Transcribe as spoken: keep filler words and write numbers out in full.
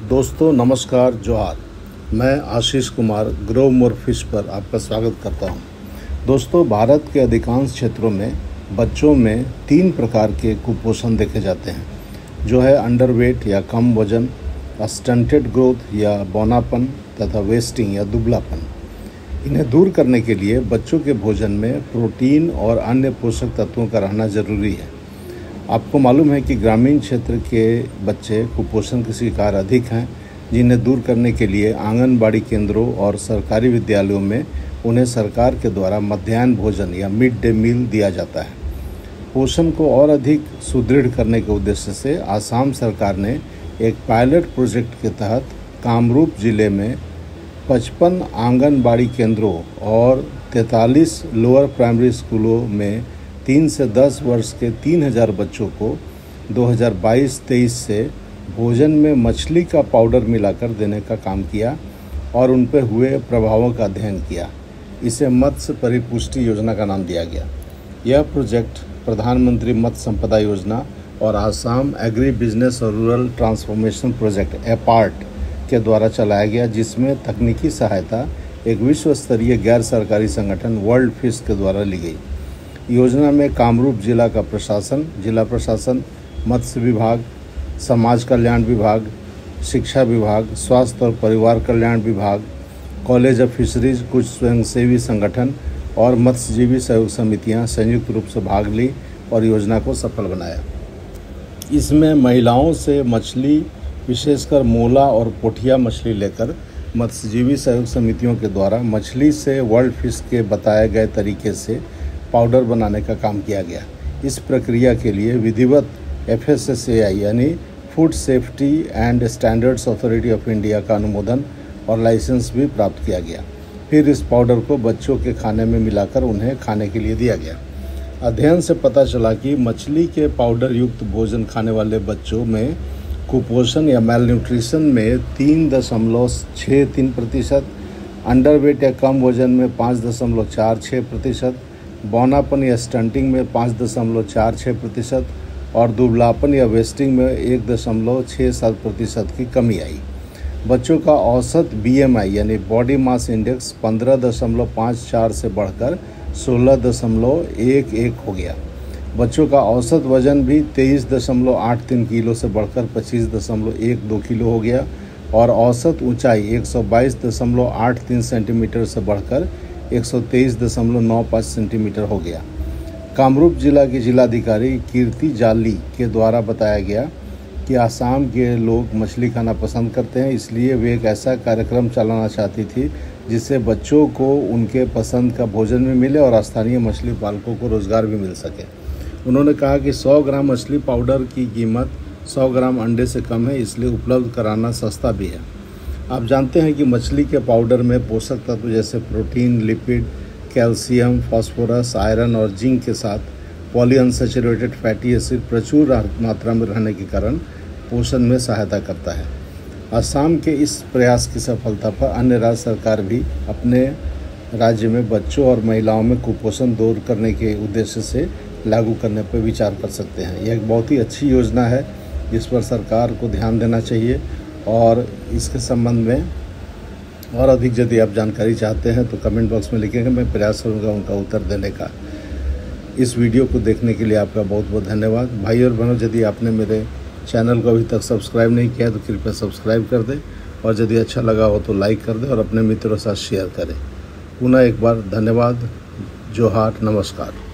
दोस्तों नमस्कार, जोहार। मैं Ashish Kumar grow more fish पर आपका स्वागत करता हूं। दोस्तों, भारत के अधिकांश क्षेत्रों में बच्चों में तीन प्रकार के कुपोषण देखे जाते हैं, जो है अंडरवेट या कम वजन, स्टंटेड ग्रोथ या बौनापन तथा वेस्टिंग या दुबलापन। इन्हें दूर करने के लिए बच्चों के भोजन में प्रोटीन और अन्य पोषक तत्वों का रहना जरूरी है। आपको मालूम है कि ग्रामीण क्षेत्र के बच्चे कुपोषण के शिकार अधिक हैं, जिन्हें दूर करने के लिए आंगनबाड़ी केंद्रों और सरकारी विद्यालयों में उन्हें सरकार के द्वारा मध्याह्न भोजन या मिड डे मील दिया जाता है। पोषण को और अधिक सुदृढ़ करने के उद्देश्य से आसाम सरकार ने एक पायलट प्रोजेक्ट के तहत कामरूप जिले में पचपन आंगनबाड़ी केंद्रों और तैंतालीस लोअर प्राइमरी स्कूलों में तीन से दस वर्ष के तीन हज़ार बच्चों को दो हज़ार बाईस तेईस से भोजन में मछली का पाउडर मिलाकर देने का काम किया और उन पर हुए प्रभावों का अध्ययन किया। इसे मत्स्य परिपुष्टि योजना का नाम दिया गया। यह प्रोजेक्ट प्रधानमंत्री मत्स्य संपदा योजना और आसाम एग्री बिजनेस और रूरल ट्रांसफॉर्मेशन प्रोजेक्ट एपार्ट के द्वारा चलाया गया, जिसमें तकनीकी सहायता एक विश्व स्तरीय गैर सरकारी संगठन वर्ल्ड फिश के द्वारा ली गई। योजना में कामरूप जिला का प्रशासन, जिला प्रशासन, मत्स्य विभाग, समाज कल्याण विभाग, शिक्षा विभाग, स्वास्थ्य और परिवार कल्याण विभाग, कॉलेज ऑफ फिशरीज, कुछ स्वयंसेवी संगठन और मत्स्यजीवी सहयोग समितियां संयुक्त रूप से भाग ली और योजना को सफल बनाया। इसमें महिलाओं से मछली, विशेषकर मोला और पोठिया मछली लेकर मत्स्यजीवी सहयोग समितियों के द्वारा मछली से वर्ल्ड फिश के बताए गए तरीके से पाउडर बनाने का काम किया गया। इस प्रक्रिया के लिए विधिवत F S S A I यानी food safety and standards authority of India का अनुमोदन और लाइसेंस भी प्राप्त किया गया। फिर इस पाउडर को बच्चों के खाने में मिलाकर उन्हें खाने के लिए दिया गया। अध्ययन से पता चला कि मछली के पाउडर युक्त भोजन खाने वाले बच्चों में कुपोषण या मेल न्यूट्रिशन में तीन दशमलव छः तीन प्रतिशत, अंडरवेट या कम वजन में पाँच दशमलव चार छः प्रतिशत, बौनापन या स्टंटिंग में पाँच दशमलव चार छः प्रतिशत और दुबलापन या वेस्टिंग में एक दशमलव छः सात प्रतिशत की कमी आई। बच्चों का औसत बी एम आई यानी बॉडी मास इंडेक्स पंद्रह दशमलव पाँच चार से बढ़कर सोलह दशमलव एक एक हो गया। बच्चों का औसत वजन भी तेईस दशमलव आठ तीन किलो से बढ़कर पच्चीस दशमलव एक दो किलो हो गया और औसत ऊंचाई एक सौ बाईस दशमलव आठ तीन सेंटीमीटर से बढ़कर एक सौ तेईस दशमलव नौ पाँच सेंटीमीटर हो गया। कामरूप जिला की जिलाधिकारी कीर्ति जाली के द्वारा बताया गया कि आसाम के लोग मछली खाना पसंद करते हैं, इसलिए वे एक ऐसा कार्यक्रम चलाना चाहती थी जिससे बच्चों को उनके पसंद का भोजन भी मिले और स्थानीय मछली पालकों को रोज़गार भी मिल सके। उन्होंने कहा कि सौ ग्राम मछली पाउडर की कीमत सौ ग्राम अंडे से कम है, इसलिए उपलब्ध कराना सस्ता भी है। आप जानते हैं कि मछली के पाउडर में पोषक तत्व जैसे protein, lipid, calcium, phosphorus, iron और जिंक के साथ पॉलीअनसैचुरेटेड फैटी एसिड प्रचुर मात्रा में रहने के कारण पोषण में सहायता करता है। असम के इस प्रयास की सफलता पर अन्य राज्य सरकार भी अपने राज्य में बच्चों और महिलाओं में कुपोषण दूर करने के उद्देश्य से लागू करने पर विचार कर सकते हैं। यह एक बहुत ही अच्छी योजना है जिस पर सरकार को ध्यान देना चाहिए और इसके संबंध में और अधिक यदि आप जानकारी चाहते हैं तो कमेंट बॉक्स में लिखेंगे, मैं प्रयास करूँगा उनका उत्तर देने का। इस वीडियो को देखने के लिए आपका बहुत बहुत धन्यवाद। भाई और बहनों, यदि आपने मेरे चैनल को अभी तक सब्सक्राइब नहीं किया तो कृपया सब्सक्राइब कर दें और यदि अच्छा लगा हो तो लाइक कर दें और अपने मित्रों के साथ शेयर करें। पुनः एक बार धन्यवाद। जोहार, नमस्कार।